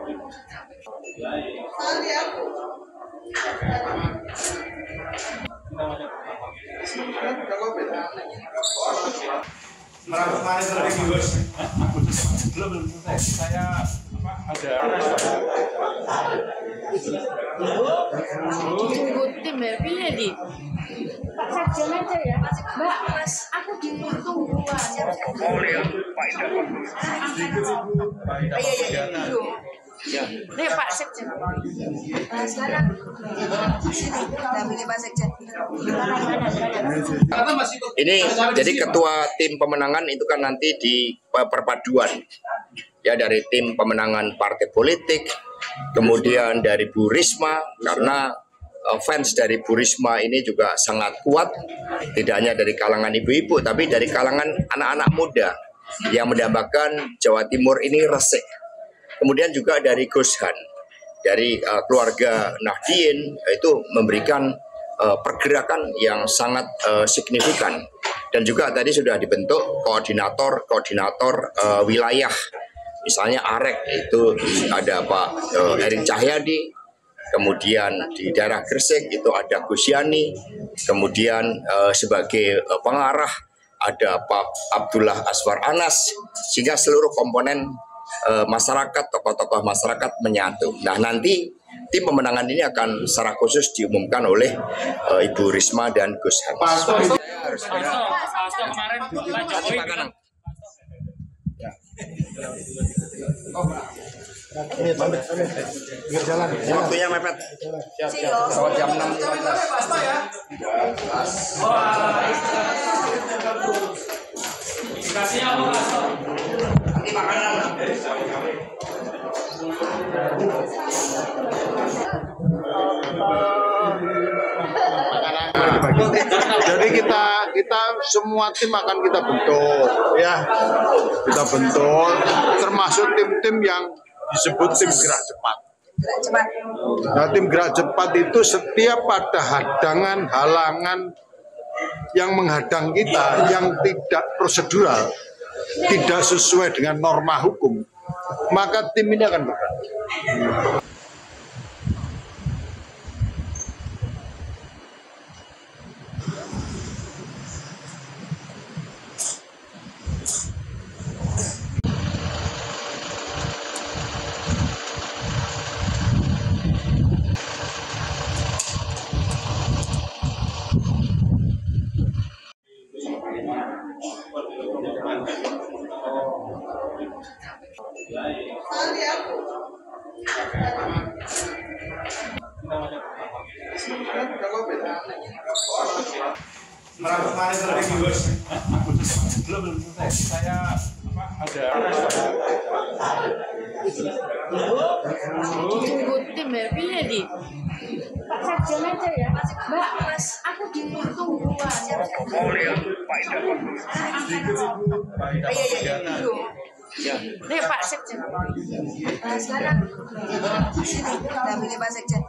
Merangkul mana terlebih bos? Belum selesai. Saya ada. Tunggu tim ya, pilih di. Pak Sekjen aja ya, Mbak. Mas, aku ditungguan. Oh ya, Pak Indah bagus. Iya. Nih Pak Sekjen. Sekarang dampingi Pak Sekjen. Ini jadi ketua tim pemenangan itu kan nanti di perpaduan ya, dari tim pemenangan partai politik, kemudian dari Bu Risma, karena fans dari Bu Risma ini juga sangat kuat, tidak hanya dari kalangan ibu-ibu tapi dari kalangan anak-anak muda yang mendambakan Jawa Timur ini resik. Kemudian juga dari Gus Han, dari keluarga Nahdien itu memberikan pergerakan yang sangat signifikan, dan juga tadi sudah dibentuk koordinator wilayah, misalnya Arek itu ada Pak Erin Cahyadi, kemudian di daerah Gresik itu ada Gus Yani, kemudian sebagai pengarah ada Pak Abdullah Aswar Anas, sehingga seluruh komponen masyarakat, tokoh-tokoh masyarakat menyatu. Nah, nanti tim pemenangan ini akan secara khusus diumumkan oleh Ibu Risma dan Gus Han. Pasto kemarin Pak Jokowi. Waktunya mepet. Siap. Jam 6. Dikasihnya apa Pasto? Nanti makanan. Jadi kita semua tim akan kita bentuk, ya, kita bentuk, termasuk tim-tim yang disebut tim gerak cepat. Nah, tim gerak cepat itu setiap ada hadangan, halangan yang menghadang kita, yang tidak prosedural, tidak sesuai dengan norma hukum, maka tim ini akan bergerak. Merangkul mana terlebih bos? Belum selesai. Saya ada. Tunggu tim ya, pilih di. Pak Sekjen aja ya, Mbak. Mas, aku ditungguan. Oh ya, Pak Indah bagus. Nih Pak Sekjen. Sekarang dampingi Pak Sekjen.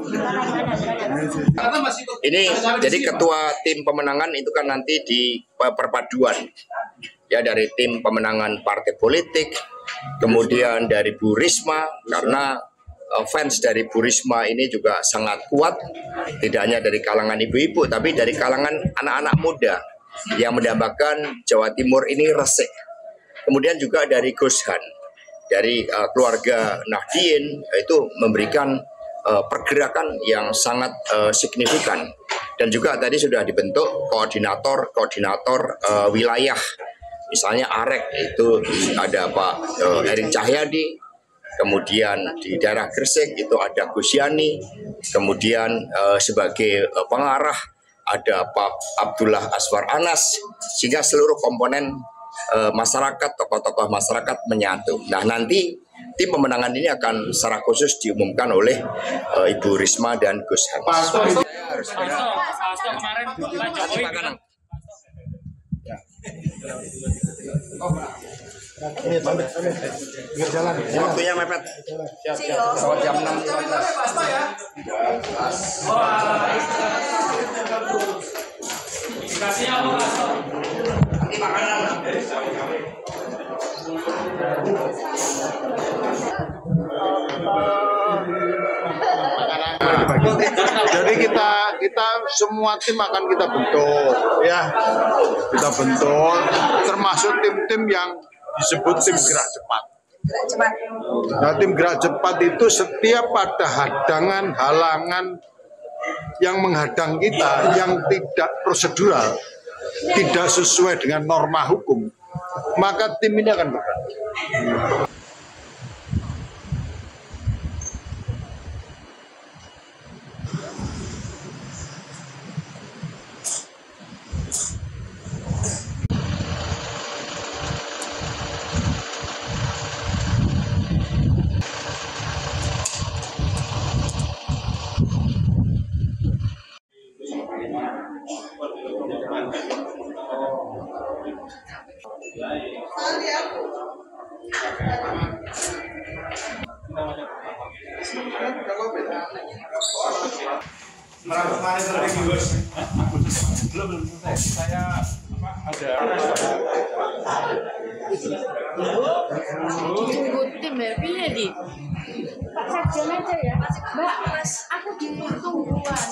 Ini jadi ketua tim pemenangan itu kan nanti di perpaduan ya, dari tim pemenangan partai politik, kemudian dari Bu Risma, karena fans dari Bu Risma ini juga sangat kuat, tidak hanya dari kalangan ibu-ibu tapi dari kalangan anak-anak muda yang mendambakan Jawa Timur ini resik. Kemudian juga dari Gus Han, dari keluarga Nahdien itu memberikan pergerakan yang sangat signifikan, dan juga tadi sudah dibentuk koordinator wilayah, misalnya Arek itu ada Pak Erin Cahyadi, kemudian di daerah Gresik itu ada Gus Yani, kemudian sebagai pengarah ada Pak Abdullah Aswar Anas, sehingga seluruh komponen masyarakat, tokoh-tokoh masyarakat menyatu. Nah, nanti tim pemenangan ini akan secara khusus diumumkan oleh Ibu Risma dan Gus Han. Pasto kemarin Pak Jokowi. Waktunya mepet. Siap. Jam 6. Dikasihnya apa Pasto? Nanti makanan. Jadi kita semua tim akan kita bentuk, ya kita bentuk, termasuk tim-tim yang disebut tim gerak cepat. Gerak cepat. Nah, tim gerak cepat itu setiap ada hadangan, halangan yang menghadang kita, yang tidak prosedural, tidak sesuai dengan norma hukum, maka tim ini akan bergerak. Kemarin terlebih bos. Belum selesai. Saya ada. Ditunggu tim ya, piye di? Pak Sarjan aja ya. Mbak, aku ditungguan.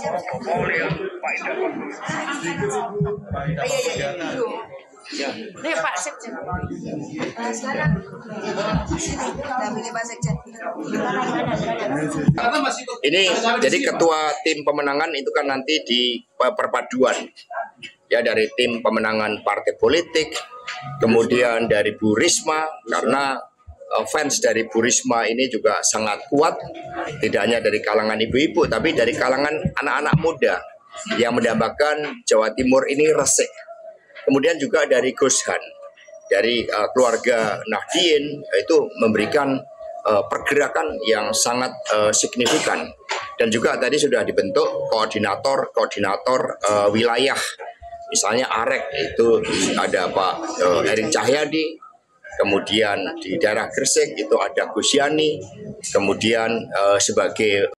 Nih Pak Sekjen. Sekarang sini dampingi Pak Sekjen. Ini jadi ketua tim pemenangan itu kan nanti di perpaduan ya dari tim pemenangan partai politik, kemudian dari Bu Risma karena fans dari Bu Risma ini juga sangat kuat, tidak hanya dari kalangan ibu-ibu tapi dari kalangan anak-anak muda yang mendambakan Jawa Timur ini resik. Kemudian juga dari Gus Han, dari keluarga Nahdien itu memberikan pergerakan yang sangat signifikan. Dan juga tadi sudah dibentuk koordinator wilayah. Misalnya Arek itu ada Pak Erin Cahyadi, kemudian di daerah Gresik itu ada Gus Yani, kemudian sebagai